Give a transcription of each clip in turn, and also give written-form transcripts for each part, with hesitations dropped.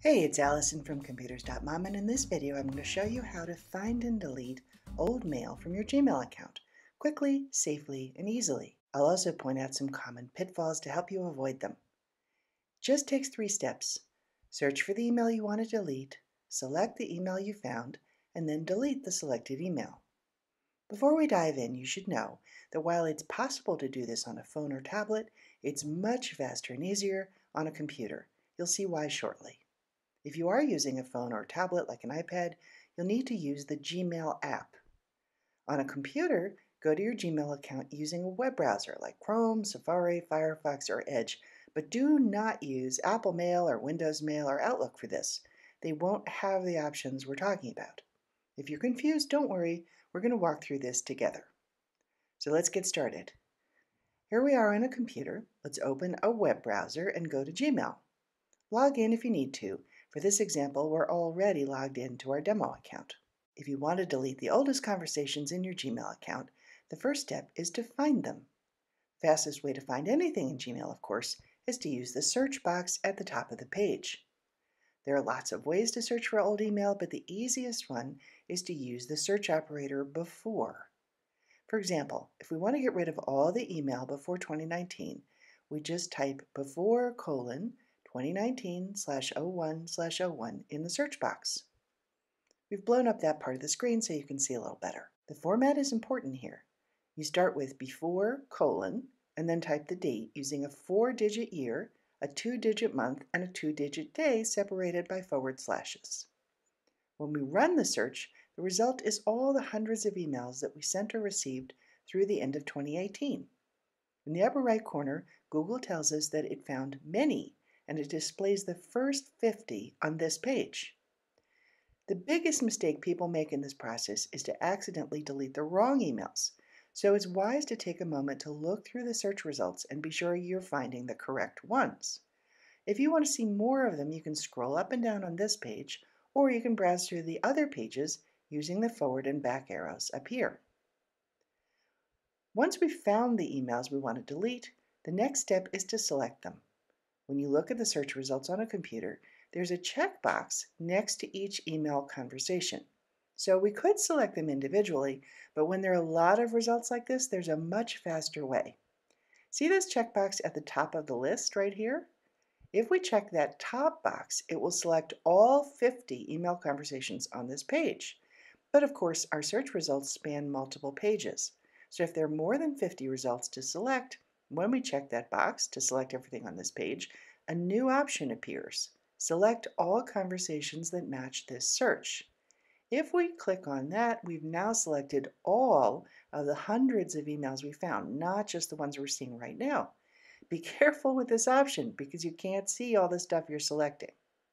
Hey, it's Allison from Computers.mom, and in this video I'm going to show you how to find and delete old mail from your Gmail account quickly, safely, and easily. I'll also point out some common pitfalls to help you avoid them. Just takes 3 steps. Search for the email you want to delete, select the email you found, and then delete the selected email. Before we dive in, you should know that while it's possible to do this on a phone or tablet, it's much faster and easier on a computer. You'll see why shortly. If you are using a phone or a tablet like an iPad, you'll need to use the Gmail app. On a computer, go to your Gmail account using a web browser like Chrome, Safari, Firefox, or Edge, but do not use Apple Mail or Windows Mail or Outlook for this. They won't have the options we're talking about. If you're confused, don't worry, we're going to walk through this together. So let's get started. Here we are on a computer. Let's open a web browser and go to Gmail. Log in if you need to. For this example, we're already logged into our demo account. If you want to delete the oldest conversations in your Gmail account, the first step is to find them. The fastest way to find anything in Gmail, of course, is to use the search box at the top of the page. There are lots of ways to search for old email, but the easiest one is to use the search operator before. For example, if we want to get rid of all the email before 2019, we just type before : 2019/01/01 in the search box. We've blown up that part of the screen so you can see a little better. The format is important here. You start with before : and then type the date using a 4-digit year, a 2-digit month, and a 2-digit day separated by forward slashes. When we run the search, the result is all the hundreds of emails that we sent or received through the end of 2018. In the upper right corner, Google tells us that it found many, and it displays the first 50 on this page. The biggest mistake people make in this process is to accidentally delete the wrong emails, so it's wise to take a moment to look through the search results and be sure you're finding the correct ones. If you want to see more of them, you can scroll up and down on this page, or you can browse through the other pages using the forward and back arrows up here. Once we've found the emails we want to delete, the next step is to select them. When you look at the search results on a computer, there's a checkbox next to each email conversation. So we could select them individually, but when there are a lot of results like this, there's a much faster way. See this checkbox at the top of the list right here? If we check that top box, it will select all 50 email conversations on this page. But of course, our search results span multiple pages. So if there are more than 50 results to select, when we check that box to select everything on this page, a new option appears. Select all conversations that match this search. If we click on that, we've now selected all of the hundreds of emails we found, not just the ones we're seeing right now. Be careful with this option because you can't see all the stuff you're selecting.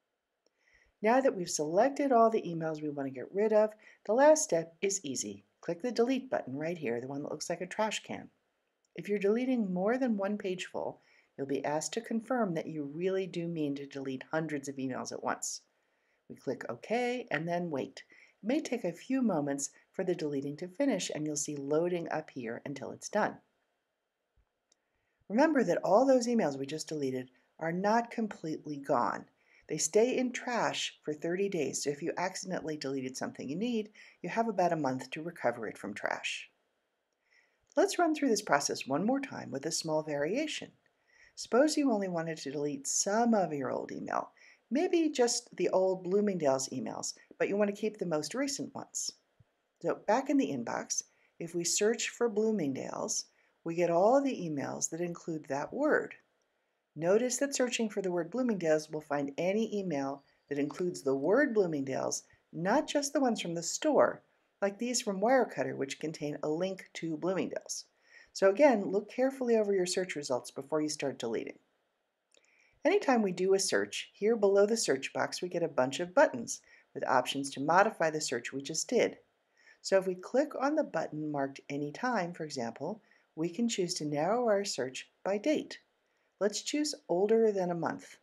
Now that we've selected all the emails we want to get rid of, the last step is easy. Click the delete button right here, the one that looks like a trash can. If you're deleting more than one page full, you'll be asked to confirm that you really do mean to delete hundreds of emails at once. We click OK and then wait. It may take a few moments for the deleting to finish, and you'll see loading up here until it's done. Remember that all those emails we just deleted are not completely gone. They stay in trash for 30 days, so if you accidentally deleted something you need, you have about a month to recover it from trash. Let's run through this process one more time with a small variation. Suppose you only wanted to delete some of your old email, maybe just the old Bloomingdale's emails, but you want to keep the most recent ones. So back in the inbox, if we search for Bloomingdale's, we get all the emails that include that word. Notice that searching for the word Bloomingdale's will find any email that includes the word Bloomingdale's, not just the ones from the store, like these from Wirecutter, which contain a link to Bloomingdale's. So again, look carefully over your search results before you start deleting. Anytime we do a search, here below the search box we get a bunch of buttons with options to modify the search we just did. So if we click on the button marked Anytime, for example, we can choose to narrow our search by date. Let's choose older than a month.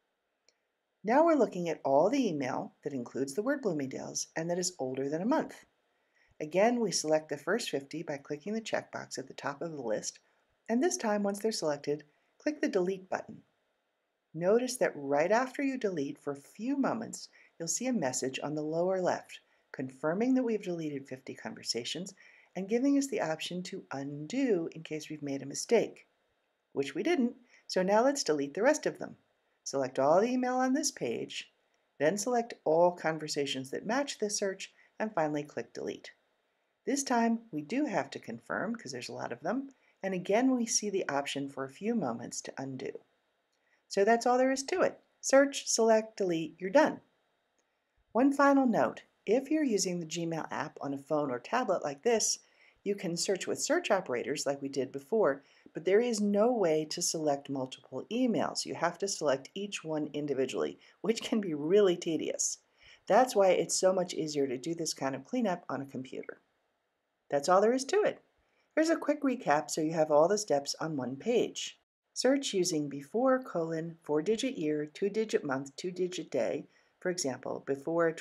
Now we're looking at all the email that includes the word Bloomingdale's and that is older than a month. Again, we select the first 50 by clicking the checkbox at the top of the list, and this time, once they're selected, click the delete button. Notice that right after you delete for a few moments, you'll see a message on the lower left confirming that we've deleted 50 conversations and giving us the option to undo in case we've made a mistake, which we didn't. So now let's delete the rest of them. Select all the email on this page, then select all conversations that match this search, and finally click delete. This time we do have to confirm because there's a lot of them, and again we see the option for a few moments to undo. So that's all there is to it. Search, select, delete, you're done. One final note, if you're using the Gmail app on a phone or tablet like this, you can search with search operators like we did before, but there is no way to select multiple emails. You have to select each one individually, which can be really tedious. That's why it's so much easier to do this kind of cleanup on a computer. That's all there is to it. Here's a quick recap so you have all the steps on one page. Search using before, 4-digit year, 2-digit month, 2-digit day, for example, before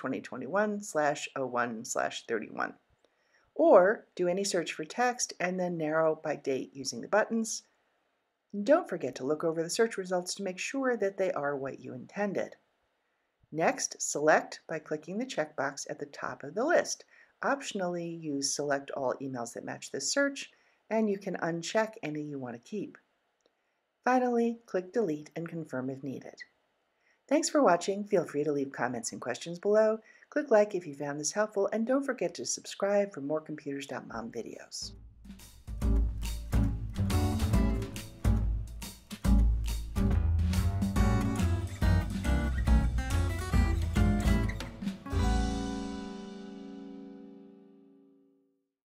2021/01/31. Or do any search for text and then narrow by date using the buttons. And don't forget to look over the search results to make sure that they are what you intended. Next, select by clicking the checkbox at the top of the list. Optionally, use select all emails that match this search, and you can uncheck any you want to keep. Finally, click delete and confirm if needed. Thanks for watching. Feel free to leave comments and questions below. Click like if you found this helpful, and don't forget to subscribe for more Computers.mom videos.